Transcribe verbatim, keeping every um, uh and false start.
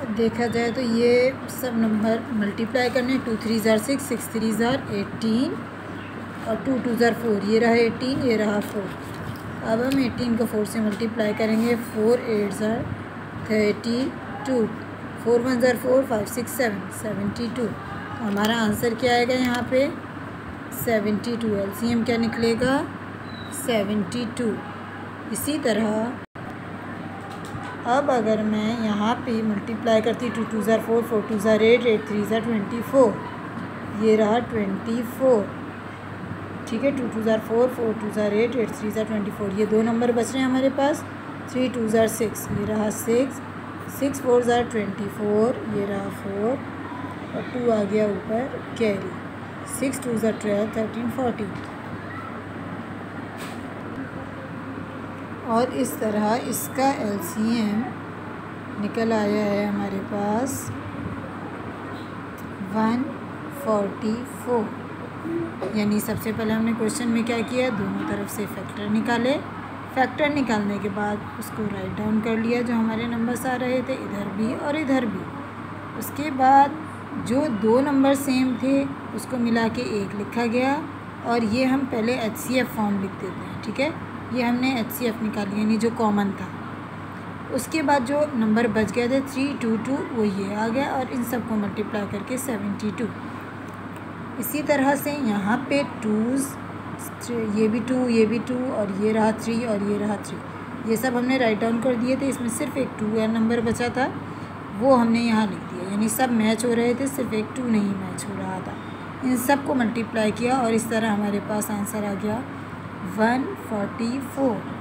देखा जाए तो ये सब नंबर मल्टीप्लाई करने, टू थ्री ज़ार सिक्स, सिक्स थ्री ज़ार एटीन और टू टू ज़ार फोर, ये रहा एटीन, ये रहा फोर। अब हम एटीन को फोर से मल्टीप्लाई करेंगे, फोर एट ज़ार थर्टी टू, फोर वन ज़ार four, five six seven, seventy two. हमारा आंसर क्या आएगा यहाँ पे सेवेंटी टू। एलसीएम क्या निकलेगा सेवेंटी टू। इसी तरह अब अगर मैं यहाँ पे मल्टीप्लाई करती, टू टू ज़ार फोर, फोर टू ज़ार एट, एट थ्री ज़ार ट्वेंटी फोर, ये रहा ट्वेंटी फोर। ठीक है, टू टू ज़ार फोर, फोर टू ज़ार एट, एट थ्री ज़ार ट्वेंटी फोर। ये दो नंबर बच रहे हैं हमारे पास। थ्री टू ज़ार सिक्स, ये रहा सिक्स, सिक्स फोर ज़ार ट्वेंटी फोर, ये रहा फोर और टू आ गया ऊपर कैरी। सिक्स टू ज़ार ट्वेल्व, थर्टीन फोर्टीन। और इस तरह इसका एलसीएम निकल आया है हमारे पास वन फोर्टी फोर। यानी सबसे पहले हमने क्वेश्चन में क्या किया, दोनों तरफ से फैक्टर निकाले। फैक्टर निकालने के बाद उसको राइट डाउन कर लिया, जो हमारे नंबर्स आ रहे थे इधर भी और इधर भी। उसके बाद जो दो नंबर सेम थे उसको मिला के एक लिखा गया, और ये हम पहले एच सी एफ फॉर्म लिख देते हैं। ठीक है, ये हमने एच सी एफ निकाली, यानी जो कॉमन था। उसके बाद जो नंबर बच गए थे थ्री टू टू, वो ये आ गया, और इन सब को मल्टीप्लाई करके सेवेंटी टू। इसी तरह से यहाँ पे टूज़, ये भी टू, ये भी टू, और ये रहा थ्री और ये रहा थ्री, ये सब हमने राइट डाउन कर दिए थे। इसमें सिर्फ एक टू का नंबर बचा था, वो हमने यहाँ लिख दिया। यानी सब मैच हो रहे थे, सिर्फ एक टू नहीं मैच हो रहा था। इन सब को मल्टीप्लाई किया और इस तरह हमारे पास आंसर आ गया वन फोर्टी फोर।